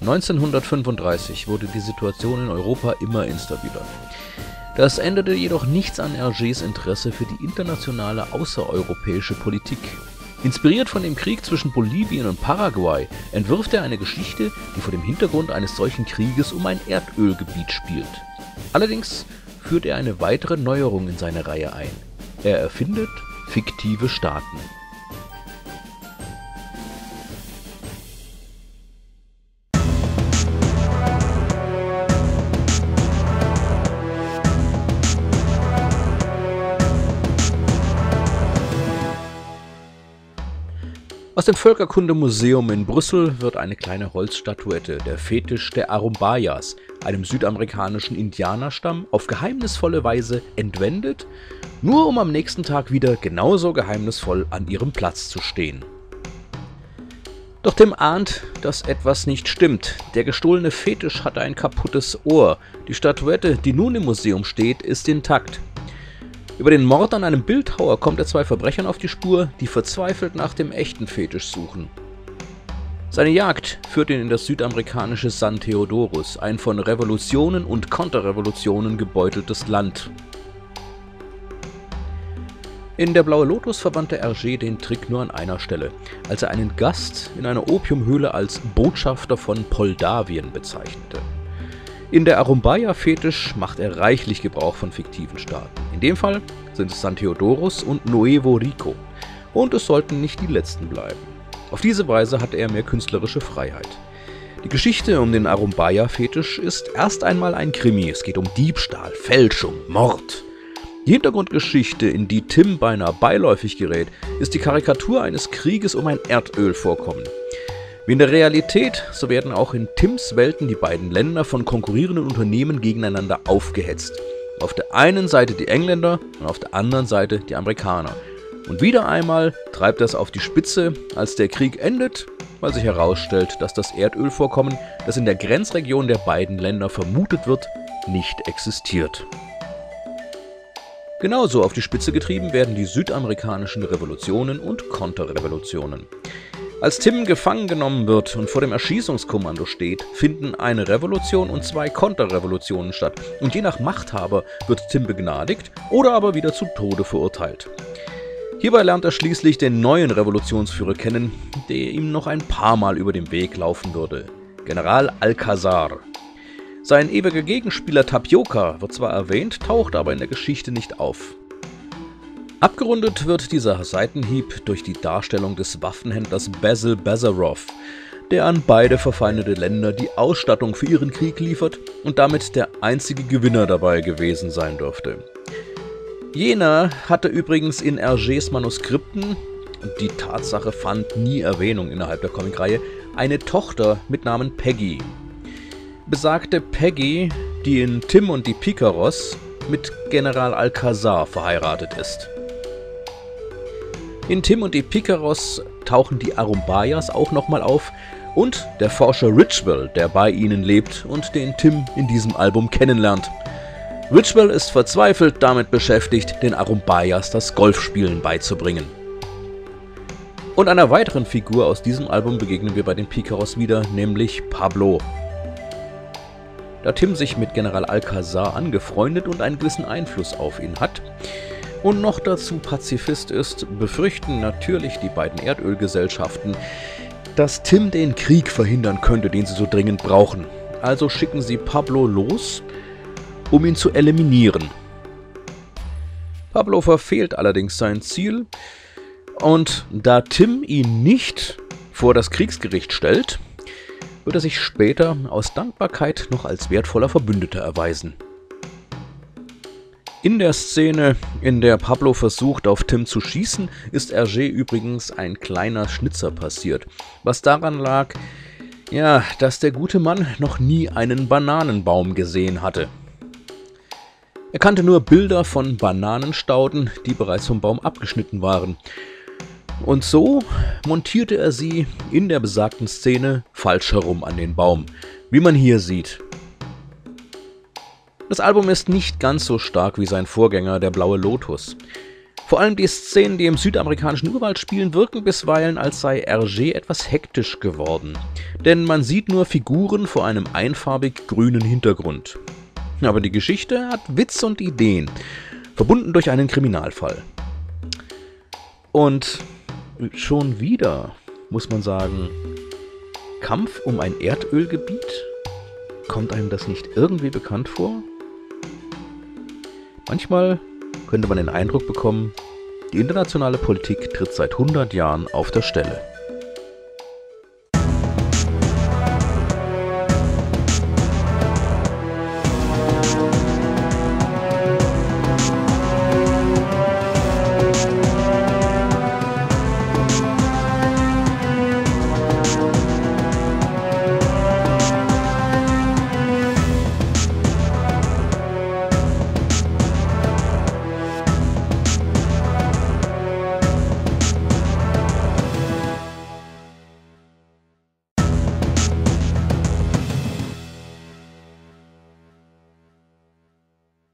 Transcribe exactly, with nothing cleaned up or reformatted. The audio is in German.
neunzehnhundertfünfunddreißig wurde die Situation in Europa immer instabiler. Das änderte jedoch nichts an Hergés Interesse für die internationale außereuropäische Politik. Inspiriert von dem Krieg zwischen Bolivien und Paraguay entwirft er eine Geschichte, die vor dem Hintergrund eines solchen Krieges um ein Erdölgebiet spielt. Allerdings führt er eine weitere Neuerung in seine Reihe ein. Er erfindet fiktive Staaten. Aus dem Völkerkundemuseum in Brüssel wird eine kleine Holzstatuette, der Fetisch der Arumbayas, einem südamerikanischen Indianerstamm, auf geheimnisvolle Weise entwendet, nur um am nächsten Tag wieder genauso geheimnisvoll an ihrem Platz zu stehen. Doch Tim ahnt, dass etwas nicht stimmt. Der gestohlene Fetisch hatte ein kaputtes Ohr. Die Statuette, die nun im Museum steht, ist intakt. Über den Mord an einem Bildhauer kommt er zwei Verbrechern auf die Spur, die verzweifelt nach dem echten Fetisch suchen. Seine Jagd führt ihn in das südamerikanische San Theodorus, ein von Revolutionen und Konterrevolutionen gebeuteltes Land. In der Blaue Lotus verwandte Hergé den Trick nur an einer Stelle, als er einen Gast in einer Opiumhöhle als Botschafter von Moldawien bezeichnete. In der Arumbaya-Fetisch macht er reichlich Gebrauch von fiktiven Staaten. In dem Fall sind es San Theodorus und Nuevo Rico. Und es sollten nicht die letzten bleiben. Auf diese Weise hatte er mehr künstlerische Freiheit. Die Geschichte um den Arumbaya-Fetisch ist erst einmal ein Krimi. Es geht um Diebstahl, Fälschung, Mord. Die Hintergrundgeschichte, in die Tim beinahe beiläufig gerät, ist die Karikatur eines Krieges um ein Erdölvorkommen. Wie in der Realität, so werden auch in Tims Welten die beiden Länder von konkurrierenden Unternehmen gegeneinander aufgehetzt. Auf der einen Seite die Engländer und auf der anderen Seite die Amerikaner. Und wieder einmal treibt er es auf die Spitze, als der Krieg endet, weil sich herausstellt, dass das Erdölvorkommen, das in der Grenzregion der beiden Länder vermutet wird, nicht existiert. Genauso auf die Spitze getrieben werden die südamerikanischen Revolutionen und Konterrevolutionen. Als Tim gefangen genommen wird und vor dem Erschießungskommando steht, finden eine Revolution und zwei Konterrevolutionen statt. Und je nach Machthaber wird Tim begnadigt oder aber wieder zu Tode verurteilt. Hierbei lernt er schließlich den neuen Revolutionsführer kennen, der ihm noch ein paar Mal über den Weg laufen würde: General Alcazar. Sein ewiger Gegenspieler Tapioca wird zwar erwähnt, taucht aber in der Geschichte nicht auf. Abgerundet wird dieser Seitenhieb durch die Darstellung des Waffenhändlers Basil Bazarov, der an beide verfeindete Länder die Ausstattung für ihren Krieg liefert und damit der einzige Gewinner dabei gewesen sein dürfte. Jener hatte übrigens in Hergés Manuskripten, und die Tatsache fand nie Erwähnung innerhalb der Comicreihe, eine Tochter mit Namen Peggy. Besagte Peggy, die in Tim und die Picaros mit General Alcazar verheiratet ist. In Tim und die Picaros tauchen die Arumbayas auch nochmal auf und der Forscher Richwell, der bei ihnen lebt und den Tim in diesem Album kennenlernt. Richwell ist verzweifelt damit beschäftigt, den Arumbayas das Golfspielen beizubringen. Und einer weiteren Figur aus diesem Album begegnen wir bei den Picaros wieder, nämlich Pablo. Da Tim sich mit General Alcazar angefreundet und einen gewissen Einfluss auf ihn hat und noch dazu Pazifist ist, befürchten natürlich die beiden Erdölgesellschaften, dass Tim den Krieg verhindern könnte, den sie so dringend brauchen. Also schicken sie Pablo los, um ihn zu eliminieren. Pablo verfehlt allerdings sein Ziel, und da Tim ihn nicht vor das Kriegsgericht stellt, wird er sich später aus Dankbarkeit noch als wertvoller Verbündeter erweisen. In der Szene, in der Pablo versucht, auf Tim zu schießen, ist Hergé übrigens ein kleiner Schnitzer passiert, was daran lag, ja, dass der gute Mann noch nie einen Bananenbaum gesehen hatte. Er kannte nur Bilder von Bananenstauden, die bereits vom Baum abgeschnitten waren. Und so montierte er sie in der besagten Szene falsch herum an den Baum, wie man hier sieht. Das Album ist nicht ganz so stark wie sein Vorgänger, der Blaue Lotus. Vor allem die Szenen, die im südamerikanischen Urwald spielen, wirken bisweilen, als sei Hergé etwas hektisch geworden. Denn man sieht nur Figuren vor einem einfarbig grünen Hintergrund. Aber die Geschichte hat Witz und Ideen, verbunden durch einen Kriminalfall. Und schon wieder, muss man sagen, Kampf um ein Erdölgebiet? Kommt einem das nicht irgendwie bekannt vor? Manchmal könnte man den Eindruck bekommen, die internationale Politik tritt seit hundert Jahren auf der Stelle.